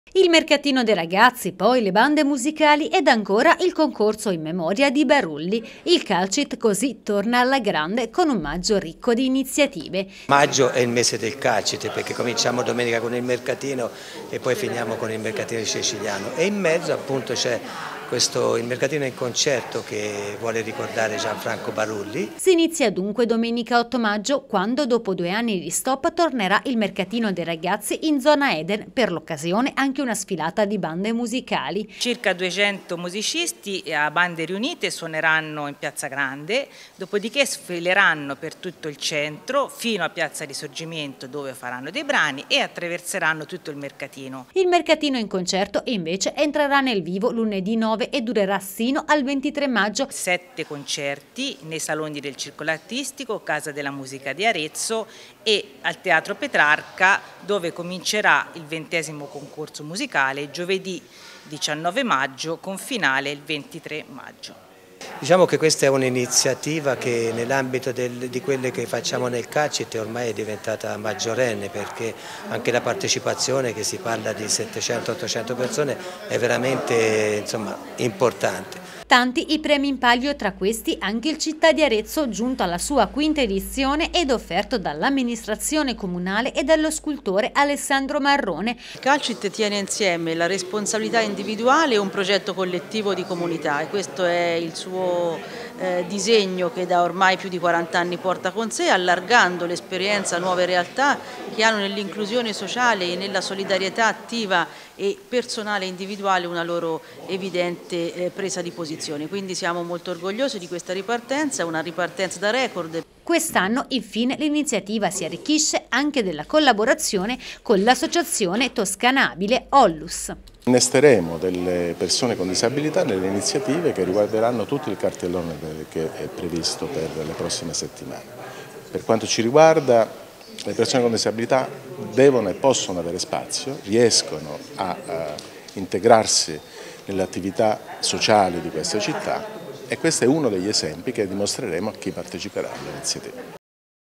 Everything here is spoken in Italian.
Il mercatino dei ragazzi, poi le bande musicali ed ancora il concorso in memoria di Barulli. Il Calcit così torna alla grande con un maggio ricco di iniziative. Maggio è il mese del Calcit perché cominciamo domenica con il mercatino e poi finiamo con il mercatino siciliano e in mezzo appunto c'è il mercatino in concerto che vuole ricordare Gianfranco Barulli. Si inizia dunque domenica 8 maggio quando dopo 2 anni di stop tornerà il mercatino dei ragazzi in zona Eden, per l'occasione anche una sfilata di bande musicali. Circa 200 musicisti a bande riunite suoneranno in Piazza Grande, dopodiché sfileranno per tutto il centro fino a Piazza Risorgimento dove faranno dei brani e attraverseranno tutto il mercatino. Il mercatino in concerto invece entrerà nel vivo lunedì 9 e durerà sino al 23 maggio. 7 concerti nei saloni del Circolo Artistico, Casa della Musica di Arezzo e al Teatro Petrarca dove comincerà il 20° concorso musicale giovedì 19 maggio con finale il 23 maggio. Diciamo che questa è un'iniziativa che nell'ambito di quelle che facciamo nel Calcit ormai è diventata maggiorenne perché anche la partecipazione, che si parla di 700-800 persone, è veramente importante. Tanti i premi in palio, tra questi anche il Città di Arezzo giunto alla sua 5ª edizione ed offerto dall'amministrazione comunale e dallo scultore Alessandro Marrone. Il Calcit tiene insieme la responsabilità individuale e un progetto collettivo di comunità e questo è il suo disegno che da ormai più di 40 anni porta con sé, allargando l'esperienza a nuove realtà che hanno nell'inclusione sociale e nella solidarietà attiva e personale e individuale una loro evidente presa di posizione. Quindi siamo molto orgogliosi di questa ripartenza, una ripartenza da record. Quest'anno infine l'iniziativa si arricchisce anche della collaborazione con l'associazione Toscanabile Ollus. Innesteremo delle persone con disabilità nelle iniziative che riguarderanno tutto il cartellone che è previsto per le prossime settimane. Per quanto ci riguarda, le persone con disabilità devono e possono avere spazio, riescono a integrarsi nelle attività sociali di questa città e questo è uno degli esempi che dimostreremo a chi parteciperà all'iniziativa.